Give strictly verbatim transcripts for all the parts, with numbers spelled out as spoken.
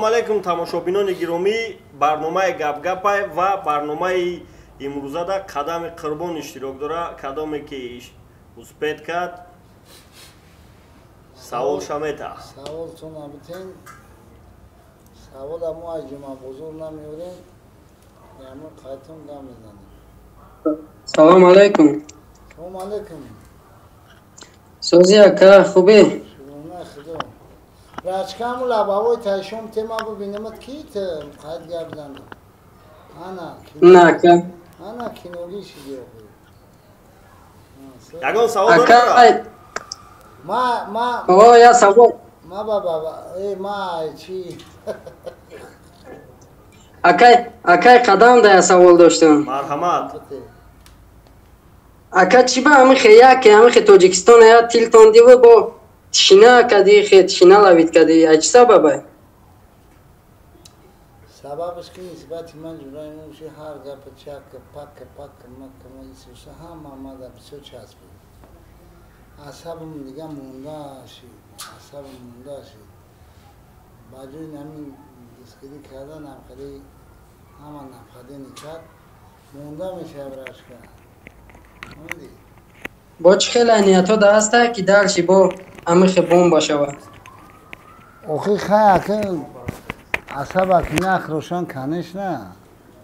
салом алейкум тамошобинони гиромӣ, барномаи гапгапай ва барномаи имрӯзада қадами қурбон иштирок дора. Кадоме ки успед кард савол шамета. Саволтон абитен савол аммо аз ҷума бузург намеёрем. Ямо қайтон гам мезанем. Салом алейкум. Салом алейкум. Сози ака хубе? Шукрона худо. Рачкаму лабавой тайшом тема бубинемат кит қайт гап занем. Ана. На ака. Ана киноги шиди. Ягон савол дорам. Ма ма О, я савол. ма баба, э ма чи. Акай, акай қадам да я савол доштам. Марҳамат. Ака чи ба ами хея ки ами хе Тоҷикистон я тилтон диву бо тишина кади хе тишина лавид кади ач сабабай. Сабабаш ки нисбати ман ҷураи муши ҳар гапа чак пак пак мак ма исуса ҳама мада бисёр часби. Асабам дига монда шид. Асабам монда шид. Баҷои намин дискирӣ кардан намқади ҳама намқади никад монда мешавад рашка. Монди. Бо чи хела ниято да аста ки далши бо ами хе бомба шава. Охи хай ака асаба ки нах рошан конечно.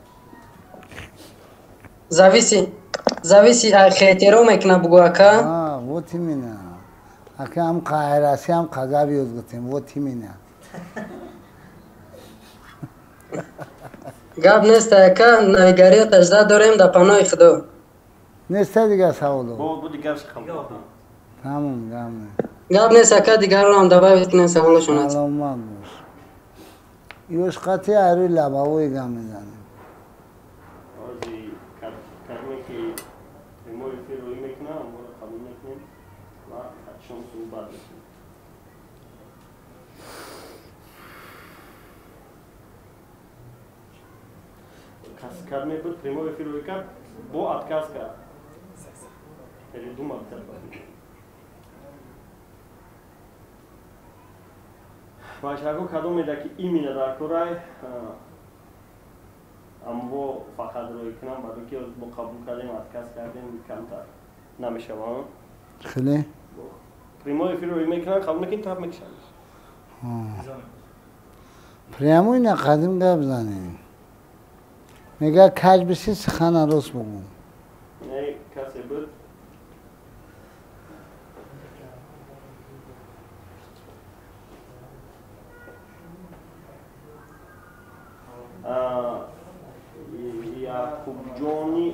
Зависи зависи хетеро мекна бугу ака. А, вот именно. Ака ам қайраси ам қазаби ёзгутем, вот именно. Гап нест ака навигария тажда дорем да панои худо. Неста дига саволо. Бо бу дигар шахам. Тамом гам. Гап нест ака дигарро ҳам добавит кунем саволашонат. Саломат бош. Ёш қати ари лабавои гам мезанем. Ози карме ки мо эфиро мекунам, мо қабул мекунем ва шом суҳбат мекунем. Кас карме буд прямой эфиро кард, бо отказ кард. Передумал кард. Башаго кадом еда ки имина дар корай аммо фақат рӯй кунам барои ки бо қабул кардем отказ кардем камтар намешавам. Хеле? Прямой эфир рӯй мекунам қабул мекунем таб мекушам. Прямой на қадим гап занем. Мега каҷ биси сихана рост бугум. Не касе буд. Якубҷони.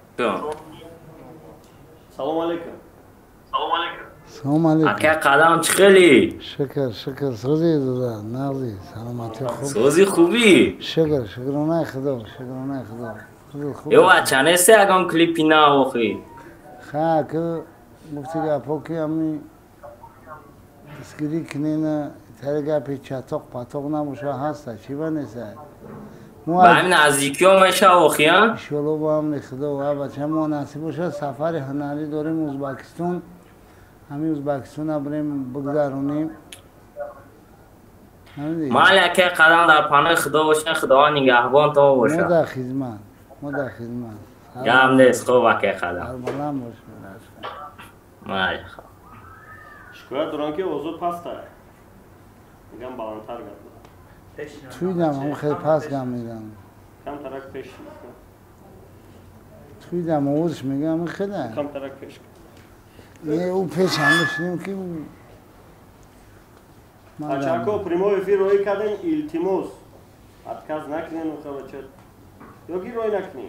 Салом алейкум. Салом алейкум. Салом алейкум. Ака қадам чӣ хели? Шукр, шукр. Сози дуда, нағзи, саломати хуб. Сози хубӣ? Шукр, шукронаи худо, шукронаи худо. Ёва чанест ягон клипи нав охӣ? Ха, ки гуфти гапо ки ами дискирӣ кинена тари гапи чатоқ патоқ намуша ҳаста, чӣ ба неста? ба ҳамин наздикиҳо мешава охӣ а? иншоалло бо амри худо ва бача мо насиб боша сафари ҳунарӣ дорем Ӯзбакистон. ҳамин Ӯзбакистона бурем бигзаронем. майли ака қадам дар панои худо бошем, худованд нигаҳбонтон боша. мо дар хизмат, мо дар хизмат. гап нест хуб ака қадам. Сарбаланд бош. майли. Шикоят дорам ки овозу паст ай. Мегам баландтар гап. Туйдам ҳам хеле паст гап мезанам. Камтарак пеш. Туйдам овозиш мегам хеле. Камтарак пеш. Не у пеш ҳам шунем ки Ачако прямой эфир рӯй кардем, илтимос отказ накунем мухабачат. Ёки рӯй накунем.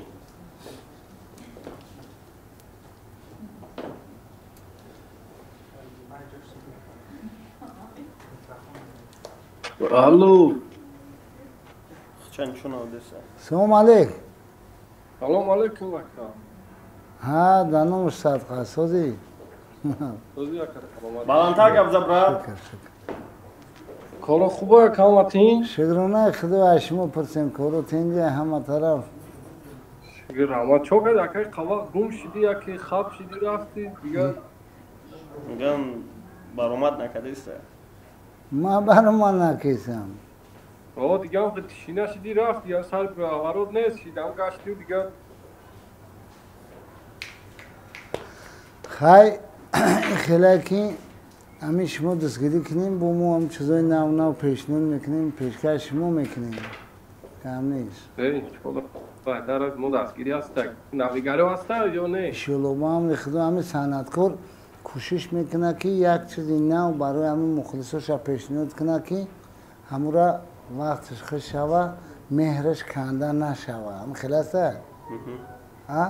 Алло. Чанд чун одеса. Салом алейк. Салом алейкум ака. ҳа, данош садқа сози. Сози ака. Баландтар гап за брат. Шукр, шукр. Коро хуба каматин? Шукронаи худо аз шумо пурсем, коро тенҷа ҳама тараф. Шукр, ама чо кард ака қава гум шиди, яки хаб шиди рафти дигар. Мегам баромад накардиста. Ма баромад накесам. آه دیگه هم تشینه شدی رفت یا سر برود نیست شیدم گشتی و دیگه خیلی خیلی که همین شما دستگیری کنیم با ما هم چیزای نو نو پیشنهاد میکنیم پیشکش شما میکنیم کم نیست ای چطور بهتر از ما دستگیری هسته نویگری هسته یا نه شلوبا هم ریخته همین صنعتکار کوشش میکنه که یک چیزی نو برای همین مخلصاش پیشنهاد کنه که همون را وقتش خوش شوه مهرش کنده نشوه همین خیلی هسته ها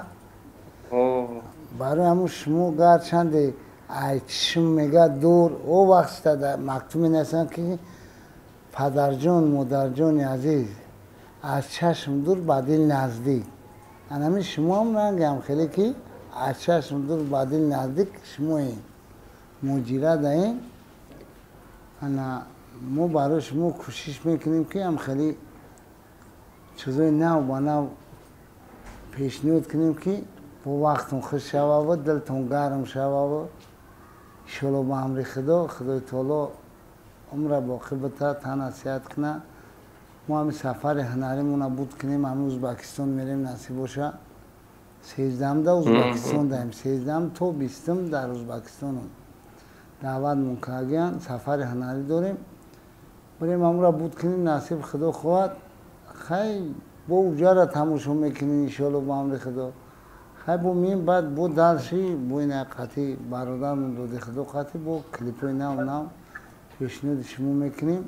برای همون شما گرچند چشم میگه دور او وقت در مکتوب نیستن که پدرجان مادرجان عزیز از چشم دور با دل نزدیک همین شما هم نگم خیلی که از چشم دور با دل نزدیک شما این مجیره دهیم انا ما برای شما کوشش میکنیم که هم خیلی چیزای نو با نو پیشنهاد کنیم که با وقتون خوش شوه و دلتون گرم شوه و شلو با امری خدا خدای تعالی عمر باقی بتا تا نصیحت کنه ما همین سفر هنریمون بود کنیم همین ازبکستان میریم نصیب باشه سیزدهم در ازبکستان داریم سیزدهم تا بیستم در ازبکستان دعوت منکرگیان سفر هنری داریم بریم همون بود کنیم نصیب خدا خواهد خیلی با اوجا را تماشا میکنیم انشاءالله با امر خدا خیلی با میم بعد با درشی با این قطعی برادرمون داده خدا قطعی با کلیپای نو نو پیشنهاد شما میکنیم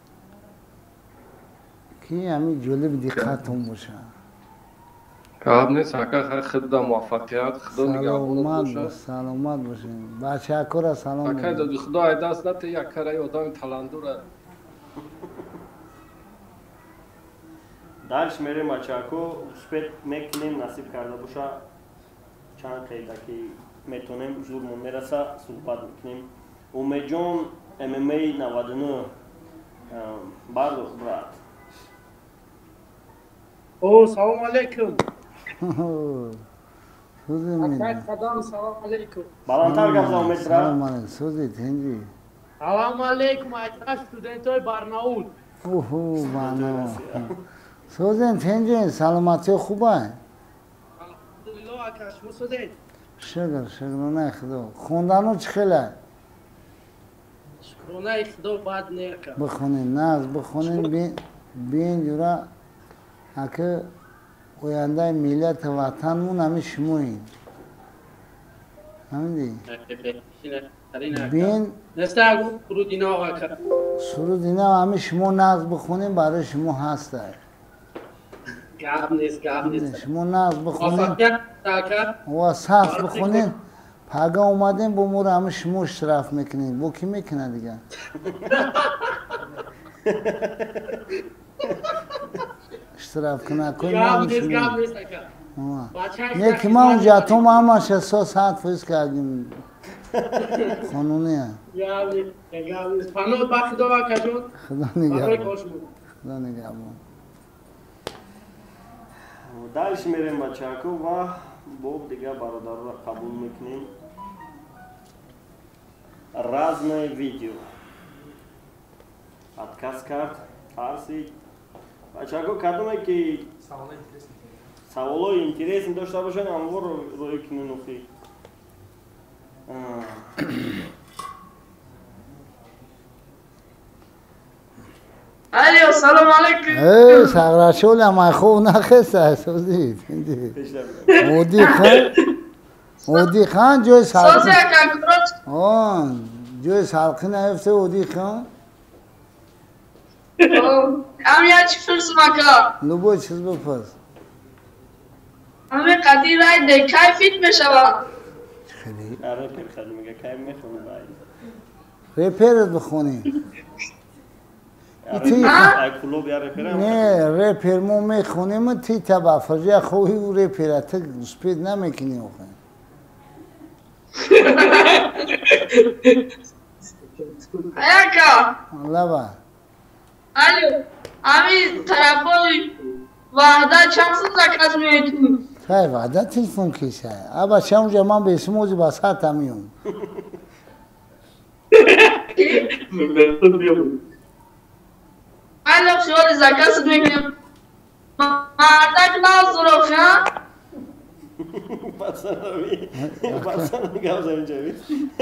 که همین جلب دقتون باشه کار نیست حقا خدا موفقیت خدا نگهبانت باشه سلامت باشین بچه اکورا سلام حقا دادی خدا ای دست نته یک کاری آدم تلندوره درش میریم اچاکو سپیت میکنیم نصیب کرده باشه چند قیده که میتونیم زورمون میرسه صحبت میکنیم امید جان ام ام ای نود و نه بردو خبرات او سلام علیکم سوزی میدیم خدام سلام علیکم بلندتر گفت امید سلام را علیکم سوزی تنجی سلام علیکم ایتا student های برناول اوهو بانو سوزین تنجی سلامتی خوبه الحمدلله اکا شما سودید شکر شکر نه خدا خوندنو چه خیله شکرونه خدا بد نیکه بخونین نه بخونین بین بین جورا اکه آینده ملت وطنمون همه شمایین همین دی بین نسته اگو کرو دینا آقا کرد سرود اینا همه شما نقض بخونین برای شما هسته گاب نیست گاب نیست شما نقض بخونین موفقیت تاکر و سخت بخونین پگه اومدین با مور همه شما اشتراف میکنین با کی میکنه دیگه اشتراف کنه کنی گاب نیست گاب نیست اکا یکی ما اونجا تو ما همش احساس ساعت فیز کردیم قانونیه گاب نیست گاب نیست پناه با خدا اکا جون خدا نگهبان خدا نگهبان درش میریم بچاکو و باب دیگه برادر را قبول میکنیم رزم ویدیو подкаст کرد ترسید بچاکو کدومه که سوالای اینترسین داشته باشن هموار روی کنین اخی الو سلام علیکم ای سغرشول هم خوب نخسته سوزید اودی خان اودی خان جوی سوزی سالقی اکا آن جوی سالقی نهفته اودی خان هم یا چی فرسم اکا لبو چیز بپرس همه قدیر رای ده کای فیت میشوه خیلی آره پیر خیلی میگه که میخونه باید ریپرت بخونی کلوب یا رپرم نه ریپر مو میخونیم تی تبا فرجه خوی و ریپرت سپید نمیکنی اخواه اکا لبا الو همین طرفای وحده چند سن زکت میتون خیلی وعده تلفون کیسه ابا شما جمان به اسم موزی بسات همیون الو Алло, сегодня заказ отмекнем. Мардак назуров, а? Пацанови, пацаны гавзамчави.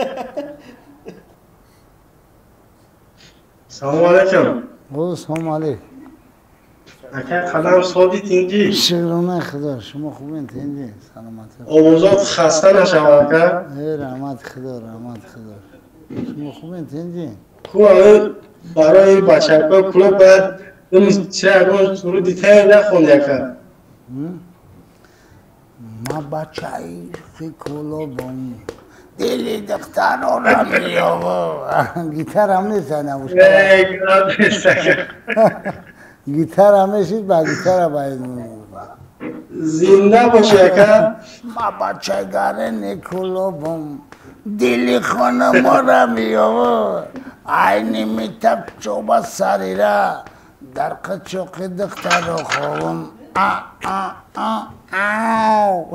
Салом алейкум. او سلام علیک. اکه قدم سادی تینجی. شکرانه خدا شما خوبین تینجی سلامت. آوازات خسته نشود که؟ ای رحمت خدا رحمت خدا. شما خوبین تینجی؟ خوبه برای بچه‌ها کلوب باید اون چه اگه سرو دیتای نخونده که. ما بچه‌ای فی کلوبم. دلی دختر را میام. گیتار هم نیست نبوشه. نه گیتار نیست که. گیتار همه چیز با گیتار باید میمونه. زنده باشه که. ما بچه گاره نکلوبم. دلی خانم را میام. عینی میتب چوبا سری را در قچوق دختر را خوابم. آه آه آه آه.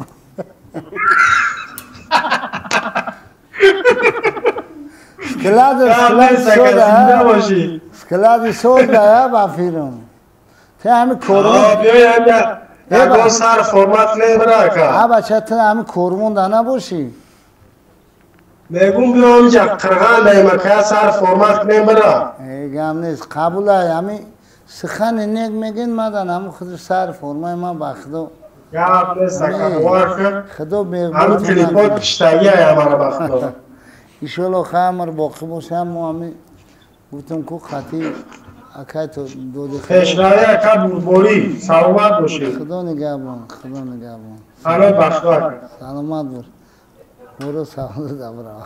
سکلاد سکلاد سودا سکلاد سودا با فیلم ته همین کورمون بیا بیا نگاه سر فرمت نمیره که ها بچه ته همین کورمون دانه باشی میگم بیا اونجا قرغان نیمکه سر فرمت نمیره ایگم نیست قبول های همین سخن نیک میگین مدن همون خود سر فرمای ما با خدا یا نیست که خدا میگم همون تلیفون پشتگی های همه با خدا ایشالا خیمر باقی باشه هم همین گفتم که خطی اکای تو دو دو پیشنهایی اکا بوری سلامت باشی خدا نگهبان خدا نگهبان سلامت بخشوار سلامت باش برو سلامت دبرا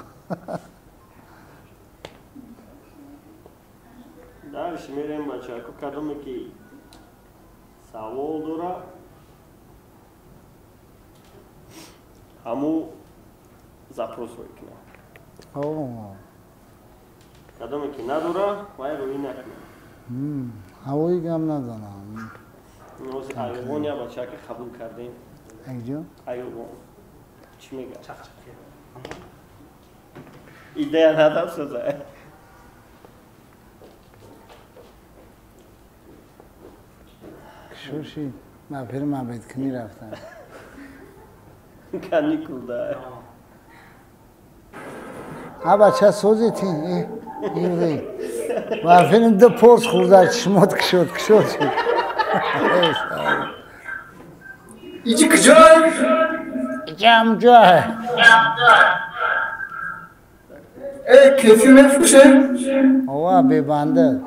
Дальше мерем бача, ако кадаме ки савол дора, хаму запрос векна. اوه کدومی که نداره باید روی نکنه هوایی گم ندانم نوز ایوان یا بچه که قبول کردیم ایجا؟ ایوان چی میگه؟ ایده ندار سزه شوشی من پر من بیت کنی رفتم کنی کلده ها بچه سوزی تی این دی و افرین دو پرس خورده چشمات کشود کشود شد ایچی کجای؟ ایچی هم جای ای کیفی میفروشه؟ اوه ببنده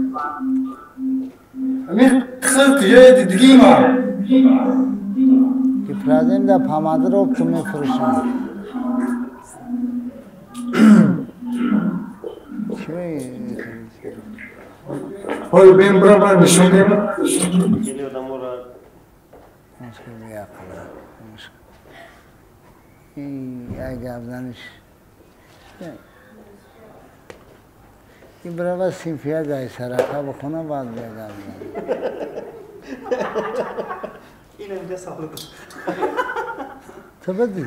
همین خیلی کجای دیدگی ما که پرازیم در پاماده رو که میفروشم های بیم برا برا نشون دیم کلی آدم را مشکل بیاقله این ای گردنش این برا با سیمفیه جای سرقه بخونه باید بیا گردن این اینجا ساخته تو بدی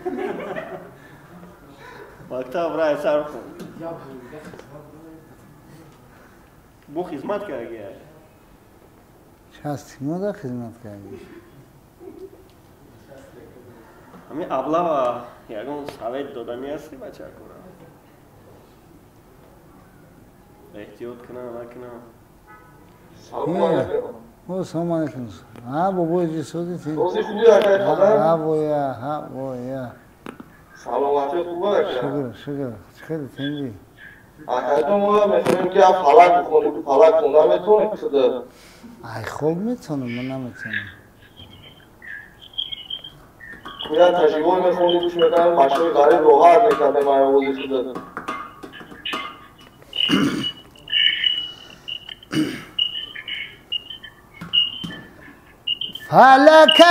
وقتا برای سر خون بو خدمت کردی چه هستی ما خدمت کردی همین ابلا و یکون سوید دادنی هستی بچه کنم احتیاط کنم نکنم سلام علیکم او سلام علیکم ها بابا جی سودی تی روزی خوبی دارد خدا ها بویا ها بویا سلامتی خوبه شکر شکر خیلی تنگی اکیدون ما میتونیم که فلک بخونیم فلک خوندن میتونیم شده ای خوب میتونم من نمیتونم میرن تشریبای میخونیم گوش میکنم بچه های غریب راحت میکردیم های روزی شده فلک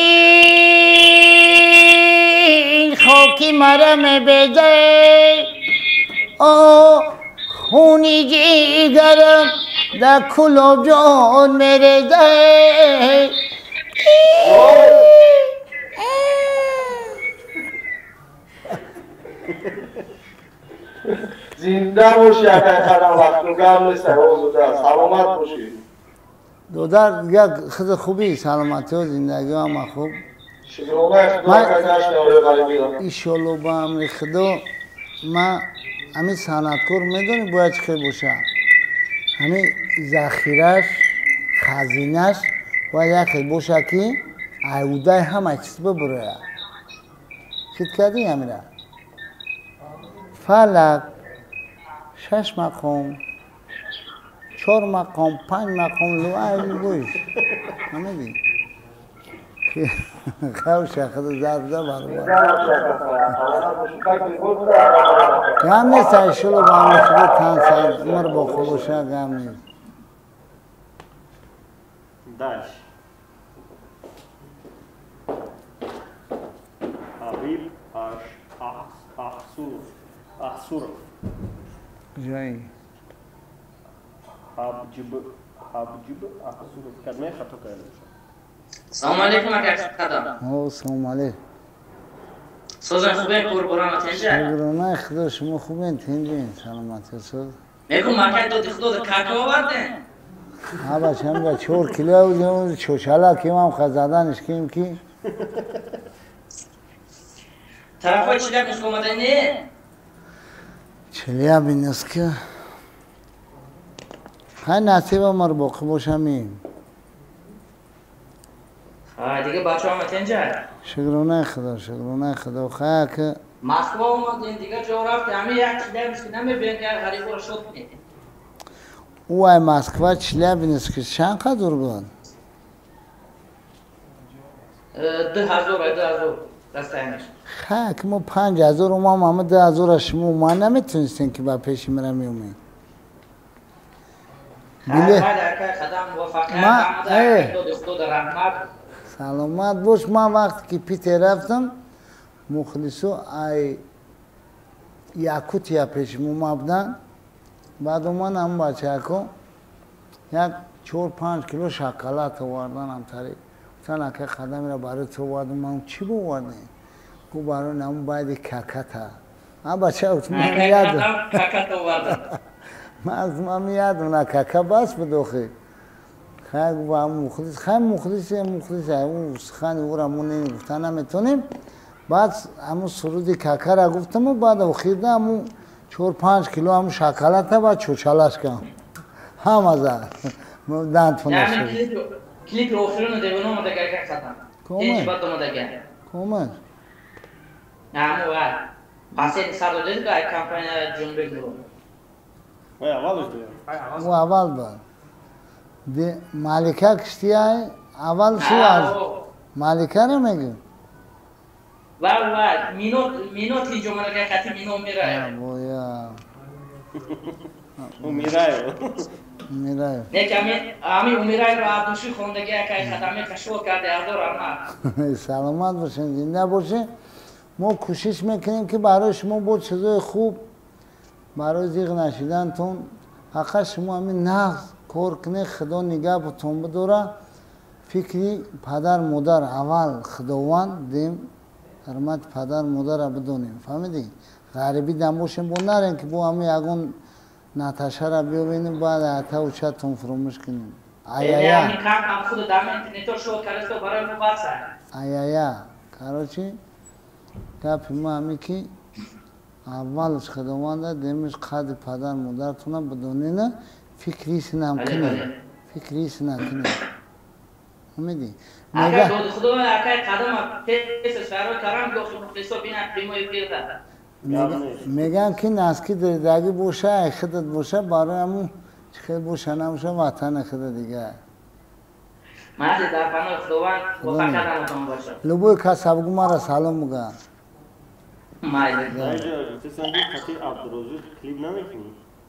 ببین خاکی مرم بده او خونی جیگرم در کلوب جان میرده زنده باشی اگر قدم وقتون گم نیست روز ده سلامت باشی دودار دیگه خود خوبی سلامتی و زندگی هم خوب من ایشالله با امر خدا ما همین صنعتکار میدونی باید چه باشه همین ذخیرش خزینش باید یکی باشه که عیوده همه چیز ببره چید کردی همیره فلک شش مقام چهار مقام پنج مقام لو عیل بوش همه دی خواه شخص زرده برو گم نیست ایشالله با همه خدا تن سر عمر با خودشه گم نیست داش حبیب احسور احسور جایی حبجب حبجب احسور کلمه خطا کرده سلام علیکم اگر خدا او سلام علیکم سوزن خوبه قربان تنجه شکرانه خدا شما خوبین تنجین سلامتی سوز میگم مکه دو خدا در کاکا آورده ها بچه هم با چهار کیلو بودیم چوشالا کیم هم خزادنش کیم کی طرفای چیلک نسکو آمده نه چلیا بینست که های نصیب مر باقی باشم این ها دیگه بچه هم تنجه شکرانه خدا شکرانه خدا خواهی که مسکو آمدین دیگه جو رفت همه یک چیلک نسکو نمی که غریب رو شد نه او ای مسکو چلیا بینست که چند قدر بود ده هزار ده هزار دسته همش خواهی که ما پنج هزار و ما همه ده هزار شما ما نمیتونستیم که با پیشی میره میومید بله خدام موفقیت سلامت باش من وقتی که پیت رفتم مخلصو ای یاکوتیا پیش ما بودن بعد من هم بچه اکو یک چهار پنج کیلو شکلات آوردن هم تاری گفتن که خدمی را برای تو آوردم من چی بوردن گو برای نمون باید ککتا من بچه اکو من یادم ککتا آوردن من از من یادم نه ککا بس بدوخی خیلی با هم مخلص خیلی مخلصه مخلصه اون سخنی او را مون نمیگفتن نمیتونیم بعد همون سرودی ککا را گفتم و بعد اخیرده همون چهار پنج کیلو همون شکلات با چوچالش کم هم از من دانت فنش کلیپ کلیپ آخرون دیوانو اومده که خدام اینج بعد اومده که کومه نه مو پاسه سر دو که کمپانی جنبه کرد وای اولش و اول بود دی مالکه کشتیای اول شو از مالکه نمیگم و و مینوت مینوت اینجا اومده که خطی مینو میره بویا او میره میره نه که امی امیرای رو عبدوشی خوندگی که خدامه کشور کرده ازور اما سلامت باشین زنده باشین ما کوشش میکنیم که برای شما بود چیزای خوب برای زیغ نشیدنتون حقا شما همین نغز کار کنه خدا نگه بتون بداره فکری پدر مادر اول خداوند دیم حرمت پدر مادر را بدونیم فهمیدی غریبی دم باشیم با نرین که با همین یگون نتاشه را ببینیم بعد حتی و چتون فراموش کنیم آیا همین کام هم خود دم اینترنتو شو کرد تو برای مباحثه آیا کاروچی گپ ما همی که اولش خداوند دیمش قد پدر مادرتون بدونین فکریش نکنید فکریش نکنید فهمیدی اگر دو خدا اگر قدم پیش سر کارم دو مخلصو بینا پریموی پیرده میگن که نسکی دردگی باشه خودت باشه برای همون خیلی باشه نموشه وطن خود دیگه من در پناه خداوند موفقیت نمتون باشه لبوی کسبگو مرا سلام میگن مایده تو سندی خطی عبدالرزوق کلیپ نمیکنی؟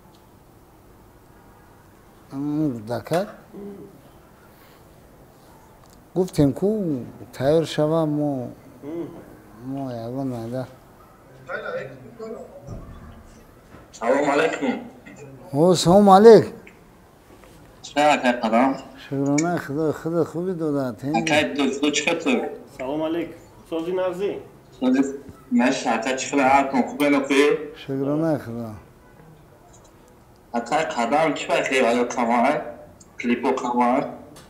دکت گفتیم کو تایر شوا مو مو یگون ماده سلام علیکم او سلام علیک چه که قدام شکرانه خدا خدا خوبی داده که دوستو چطور سلام علیک سوزی نرزی سوزی مش حتی چخل عرکم خوبه نکوی شکرانه خدا حتی قدام کی بخیر آیا کمار کلیپو کمار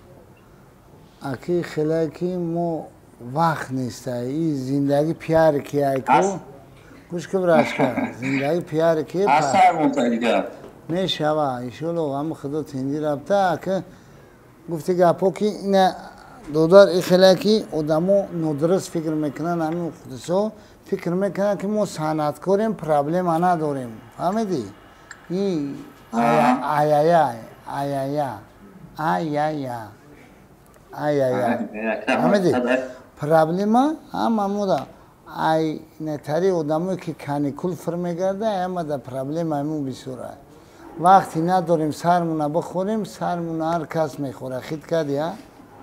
اکی خیلی که ما وقت نیسته این زندگی پیار که کو گوش که برش کرد زندگی پیار که اثر منتظر میشه و ایشالله هم خدا تندی رفته که گفته گپا که نه دودار ای خیلی که آدمو ندرست فکر میکنن همین خودشو فکر میکنن که ما صنعتکاریم پرابلم نداریم فهمیدی؟ این آیا آیا آیا آیا آیا آیا فهمیدی؟ پرابلم هم همودا ای نتری آدمو که کانیکول فرمیگرده همه دا پرابلم همون بسیاره وقتی نداریم سرمون بخوریم سرمون هر کس میخوره خیلی کردی ها؟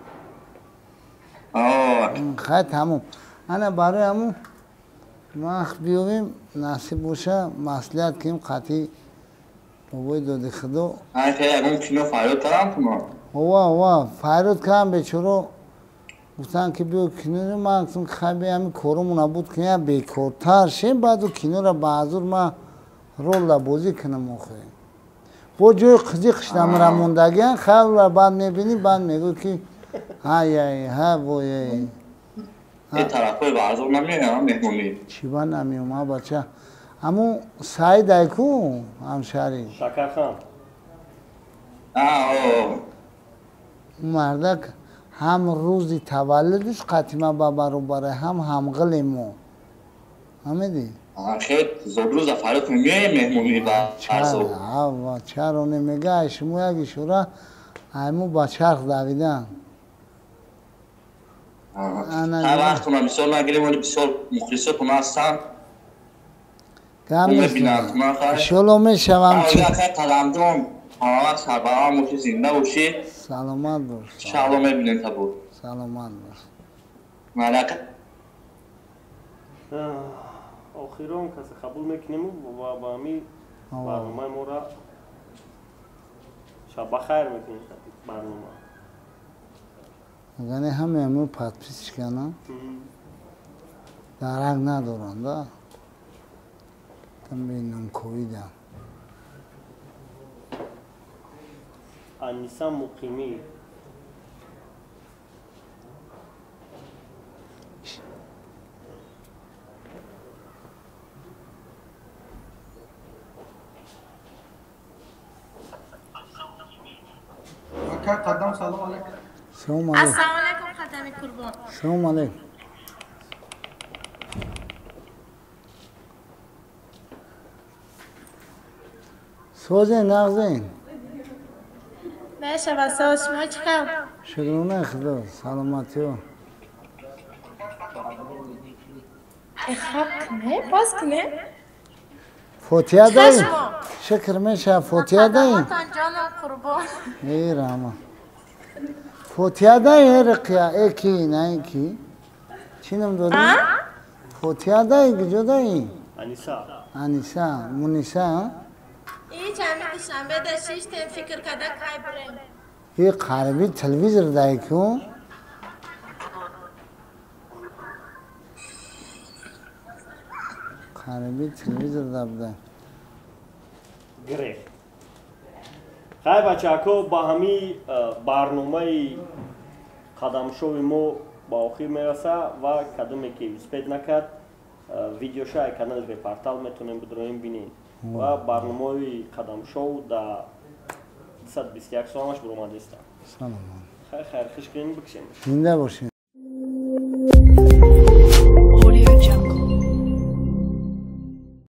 خیلی همون انا برای همون ما بیویم نصیب باشه مسئولیت کیم قطعی بابای داده خدا خیلی اون کینو فریاد دارم تو ما هوا هوا فریاد کردم بیچارو گفتن که بیو کینو رو من گفتم خیلی همین کارمون نبود که بیکارتر شیم بعد و کینو رو بعضور ما رول بازی کنم آخه با جای قضی قشنم را موندگی خیلی رو بعد میبینی بعد میگو که های های ها بایی این طرف های بعضور نمیام مهمونی چی با نمیام ها بچه همون سعید ایکو همشهری شکر خان آه مردک هم روزی تولدش قطیمه با برابره هم همغل ما همیدی؟ خیلی زود روز فریاد نمیام مهمونی با چرا؟ آوا چرا نمیگه شما یکی شورا همون با چرخ دویدن هر وقت ما بسیار نگیریم ولی بسیار مخلصت ما هستم کم نیست شلو میشوم چی؟ قدم دوم آقا سربرام باشی زنده باشی سلامت باش شغلا میبینیم تا بود سلامت باش ملکه آخیران کسی قبول میکنیم و با همی برنامه ما را شب بخیر میکنیم برنامه یعنی همه همون پتپیسش کنن درک ندارن ده تم بینم کویدم انیسا مقیمی قدم سلام علیکم سلام علیکم السلام علیکم خاتمی قربان سلام علیکم سوزه نغزه باشه واسه شما چیکار شکرونه خدا سلامتی ها اخاب کنه باز کنه فوتیه دایی شکر میشه فوتیه دایی جانم قربان ای رحمه فوتیه دایی رقیه ای کی نه ای کی چی نم داری؟ فوتیه دایی کجا دایی؟ انیسا انیسا مونیسا این چند شنبه در شیش تیم فکر کرده که بریم این قربی تلویزر دایی کن قربی تلویزر دابده گره خیلی بچه اکو با همی برنامه قدم شوی ما با آخر میرسه و کدومی که سپید نکرد ویدیوش های کانال به پارتال میتونیم بدرویم بینیم و برنامه قدم شو در صد و بیست و یک سالش برآمده است. سلام خیر خیر خوش کنیم بکشیم. زنده باشین.